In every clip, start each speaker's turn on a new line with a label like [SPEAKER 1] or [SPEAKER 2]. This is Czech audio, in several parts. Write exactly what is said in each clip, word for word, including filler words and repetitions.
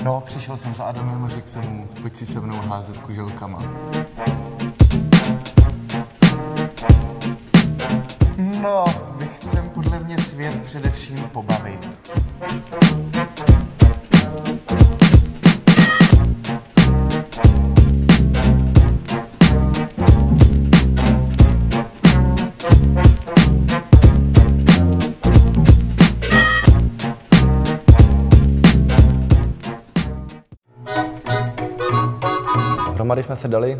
[SPEAKER 1] No, přišel jsem za Adamem a řekl jsem mu, pojď si se mnou házet kuželkama. No, my chceme podle mě svět především pobavit.
[SPEAKER 2] Dohromady jsme se dali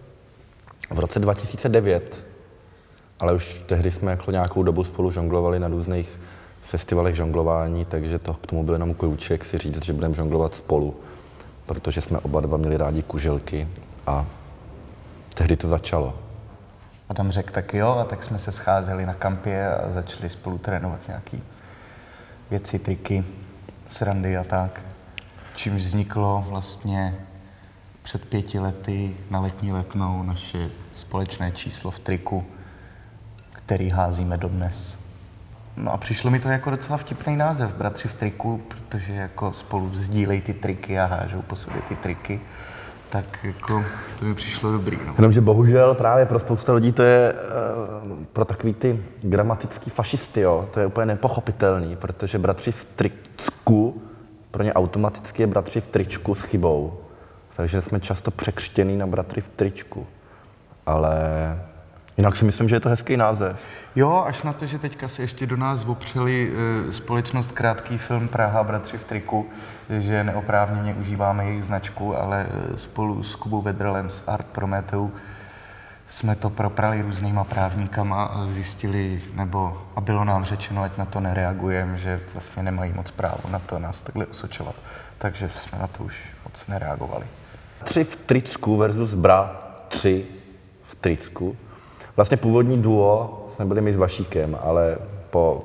[SPEAKER 2] v roce dva tisíce devět, ale už tehdy jsme jako nějakou dobu spolu žonglovali na různých festivalech žonglování, takže to k tomu byl jenom krůček si říct, že budeme žonglovat spolu, protože jsme oba dva měli rádi kuželky a tehdy to začalo.
[SPEAKER 1] Adam řekl tak jo, a tak jsme se scházeli na kampě a začali spolu trénovat nějaký věci, triky, srandy a tak. Čímž vzniklo vlastně před pěti lety na letní letnou naše společné číslo v triku, který házíme dodnes. No a přišlo mi to jako docela vtipný název, Bratři v triku, protože jako spolu sdílejí ty triky a hážou po sobě ty triky, tak jako to mi přišlo dobrý. No.
[SPEAKER 2] Jenomže bohužel právě pro spousta lidí to je uh, pro takový ty gramatický fašisty, jo, to je úplně nepochopitelný, protože Bratři v tričku pro ně automaticky je Bratři v tričku s chybou. Takže jsme často překřtěný na Bratry v tričku, ale jinak si myslím, že je to hezký název.
[SPEAKER 1] Jo, až na to, že teďka se ještě do nás opřeli e, společnost Krátký film Praha Bratři v triku, že neoprávněně užíváme jejich značku, ale e, spolu s Kubou Vedrlem z Art Prometeu jsme to proprali různýma právníkama a zjistili, nebo a bylo nám řečeno, ať na to nereagujeme, že vlastně nemají moc právo na to nás takhle osočovat. Takže jsme na to už moc nereagovali.
[SPEAKER 2] Bratři v tričku versus Bratři v tričku. Vlastně původní duo jsme byli my s Vašíkem, ale po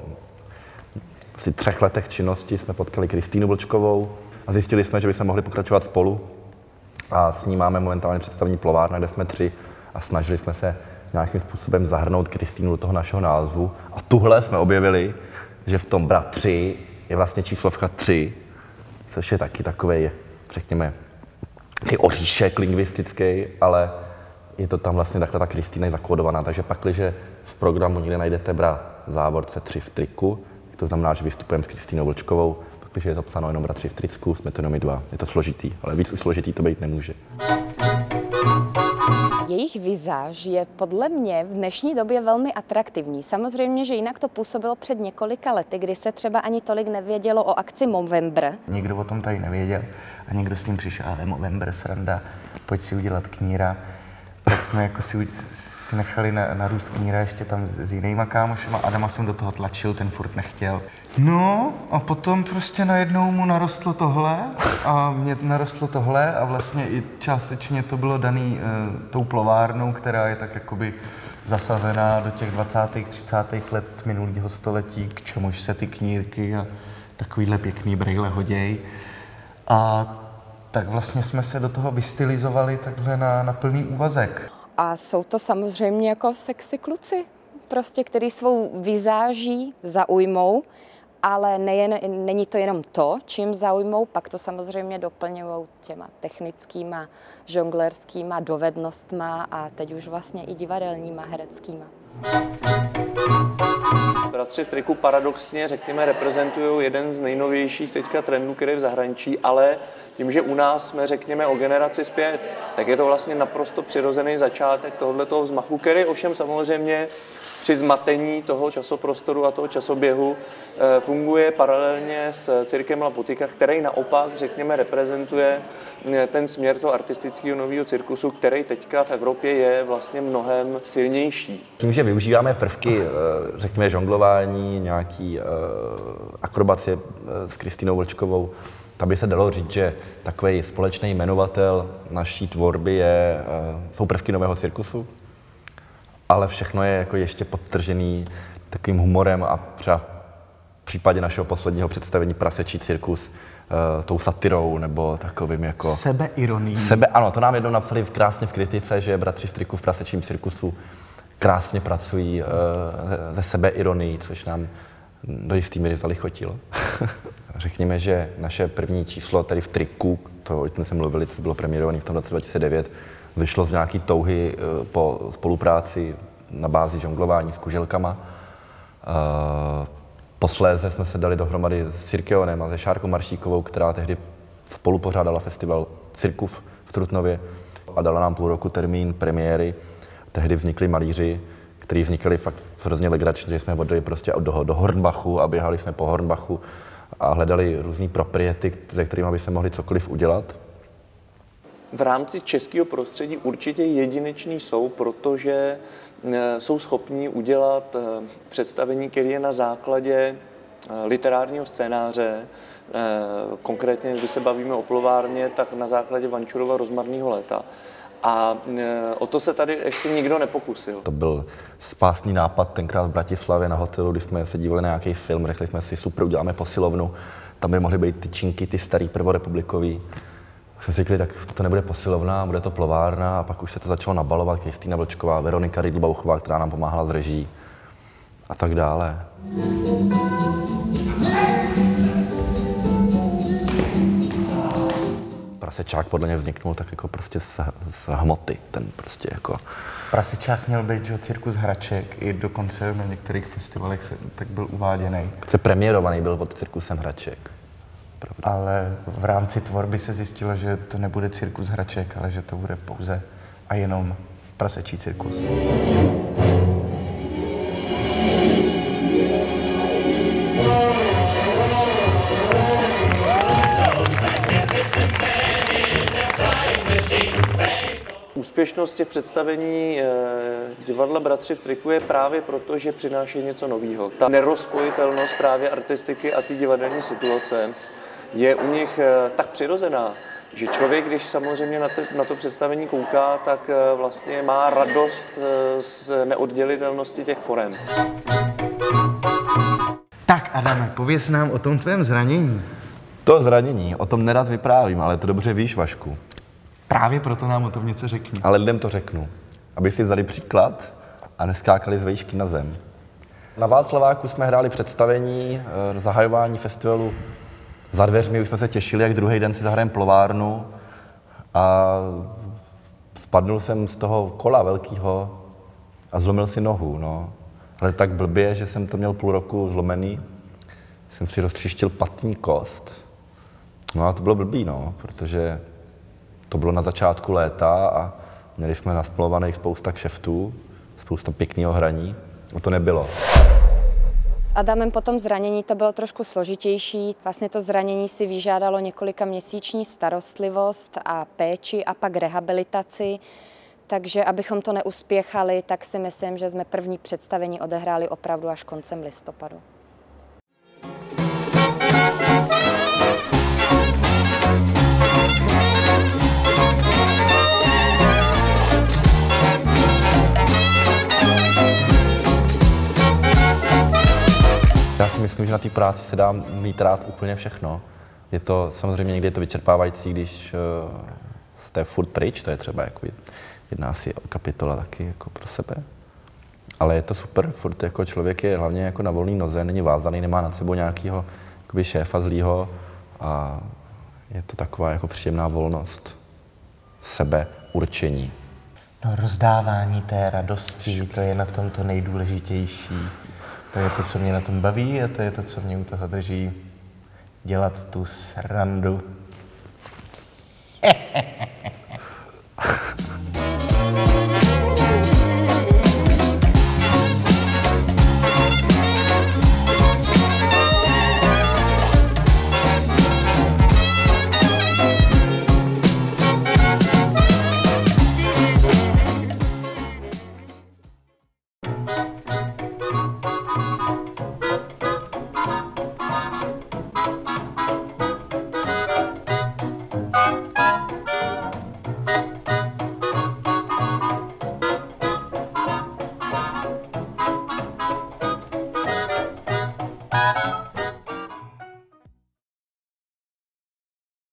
[SPEAKER 2] asi třech letech činnosti jsme potkali Kristýnu Vlčkovou a zjistili jsme, že bychom mohli pokračovat spolu. A s ní máme momentálně představení Plovárna, kde jsme tři a snažili jsme se nějakým způsobem zahrnout Kristýnu do toho našeho názvu. A tuhle jsme objevili, že v tom Bratři je vlastně číslovka tři, což je taky takovej, řekněme, i oříšek lingvistický, ale je to tam vlastně takhle ta Kristýna je zakódovaná, takže pakliže v programu někde najdete Bra závorce tři v triku, to znamená, že vystupujeme s Kristýnou Vlčkovou, pakliže je to psáno jenom Bratři v tričku, jsme to jenom my dva. Je to složitý, ale víc už složitý to být nemůže.
[SPEAKER 3] Jejich vizáž je podle mě v dnešní době velmi atraktivní. Samozřejmě, že jinak to působilo před několika lety, kdy se třeba ani tolik nevědělo o akci Movember.
[SPEAKER 1] Nikdo o tom tady nevěděl a někdo s tím přišel, ale Movember, sranda, pojď si udělat kníra. Tak jsme jako si, si nechali na, narůst kníra ještě tam s, s jinýma kámošema. Adama jsem do toho tlačil, ten furt nechtěl. No a potom prostě najednou mu narostlo tohle a mě narostlo tohle a vlastně i částečně to bylo daný e, tou Plovárnou, která je tak jakoby zasazená do těch dvacátých třicátých let minulého století, k čemuž se ty knírky a takovýhle pěkný brejle hoděj. A tak vlastně jsme se do toho vystylizovali takhle na, na plný úvazek.
[SPEAKER 3] A jsou to samozřejmě jako sexy kluci, prostě, který svou vizáží zaujmou, ale nejen, není to jenom to, čím zaujmou, pak to samozřejmě doplňují těma technickýma, žonglerskýma dovednostma a teď už vlastně i divadelníma, hereckýma.
[SPEAKER 4] Bratři v triku paradoxně, řekněme, reprezentují jeden z nejnovějších teďka trendů, který je v zahraničí, ale tím, že u nás jsme, řekněme, o generaci zpět, tak je to vlastně naprosto přirozený začátek tohoto vzmachu, který ovšem samozřejmě při zmatení toho časoprostoru a toho časoběhu funguje paralelně s Cirkem La Putika, který naopak, řekněme, reprezentuje ten směr toho artistického nového cirkusu, který teďka v Evropě je vlastně mnohem silnější.
[SPEAKER 2] Tím, že využíváme prvky, řekněme, žonglování, nějaký akrobacie s Kristýnou Vlčkovou, tam by se dalo říct, že takový společný jmenovatel naší tvorby je, jsou prvky nového cirkusu, ale všechno je jako ještě podtržený takovým humorem a třeba v případě našeho posledního představení Prasečí cirkus uh, tou satirou nebo takovým jako...
[SPEAKER 1] Sebeironií.
[SPEAKER 2] Sebe, ano, to nám jednou napsali krásně v kritice, že Bratři v triku v Prasečím cirkusu krásně pracují uh, ze sebeironií, což nám do jistý míry zalichotilo. řekněme, že naše první číslo tady v triku, to o tom jsme mluvili, co bylo premiérované v tom roce dva tisíce devět, vyšlo z nějaký touhy po spolupráci na bázi žonglování s kuželkama. Posléze jsme se dali dohromady s Cirkeonem a se Šárkou Maršíkovou, která tehdy spolu pořádala festival Cirkův v Trutnově a dala nám půl roku termín premiéry. Tehdy vznikli malíři, kteří vznikali fakt hrozně legračně, že jsme odjeli prostě do, do Hornbachu a běhali jsme po Hornbachu a hledali různý propriety, se kterými by se mohli cokoliv udělat.
[SPEAKER 4] V rámci českého prostředí určitě jedineční jsou, protože jsou schopní udělat představení, které je na základě literárního scénáře. Konkrétně, když se bavíme o plovárně, tak na základě Vančurova Rozmarného léta. A o to se tady ještě nikdo nepokusil.
[SPEAKER 2] To byl spásný nápad tenkrát v Bratislavě na hotelu, když jsme se dívali na nějaký film, řekli jsme si, super, uděláme posilovnu, tam by mohly být ty činky, ty starý prvorepublikový. Jsme řekli, tak to nebude posilovna, bude to plovárna a pak už se to začalo nabalovat, Kristýna Vlčková, Veronika Rydlbauchová, která nám pomáhala s reží a tak dále. Prasečák podle mě vzniknul tak jako prostě z, z hmoty, ten prostě jako...
[SPEAKER 1] Prasečák měl být, že cirkus hraček, i dokonce na některých festivalech se, tak byl uváděný.
[SPEAKER 2] Se premiérovaný byl pod cirkusem hraček. Pravda.
[SPEAKER 1] Ale v rámci tvorby se zjistilo, že to nebude cirkus hraček, ale že to bude pouze a jenom prasečí cirkus.
[SPEAKER 4] Úspěšnost těch představení e, divadla Bratři v triku je právě proto, že přináší něco nového. Ta nerozpojitelnost právě artistiky a ty divadelní situace je u nich e, tak přirozená, že člověk, když samozřejmě na, te, na to představení kouká, tak e, vlastně má radost e, z neoddělitelnosti těch forem.
[SPEAKER 1] Tak Adame, pověz nám o tom tvém zranění.
[SPEAKER 2] To zranění, o tom nerad vyprávím, ale to dobře víš, Vašku.
[SPEAKER 1] Právě proto nám o tom něco řekni.
[SPEAKER 2] Ale lidem to řeknu, aby si vzali příklad a neskákali z vejšky na zem. Na Václaváku jsme hráli představení, e, zahajování festivalu Za dveřmi, už jsme se těšili, jak druhý den si zahrajeme plovárnu a spadnul jsem z toho kola velkého a zlomil si nohu, no. Ale tak blbě, že jsem to měl půl roku zlomený, jsem si roztříštil patní kost. No a to bylo blbý, no, protože to bylo na začátku léta a měli jsme nasplovaných spousta kšeftů, spousta pěkného hraní. A to nebylo.
[SPEAKER 3] S Adamem po tom zranění to bylo trošku složitější. Vlastně to zranění si vyžádalo několika měsíční starostlivost a péči a pak rehabilitaci. Takže abychom to neuspěchali, tak si myslím, že jsme první představení odehráli opravdu až koncem listopadu.
[SPEAKER 2] Já si myslím, že na té práci se dá mít rád úplně všechno. Je to samozřejmě někdy je to vyčerpávající, když uh, jste furt pryč, to je třeba jako jedná si o kapitola taky jako pro sebe. Ale je to super, furt jako člověk je hlavně jako na volné noze, není vázaný, nemá nad sebou nějakého jakoby šéfa zlýho a je to taková jako příjemná volnost sebe určení.
[SPEAKER 1] No, rozdávání té radosti, to je na tom to nejdůležitější. To je to, co mě na tom baví a to je to, co mě u toho drží dělat tu srandu.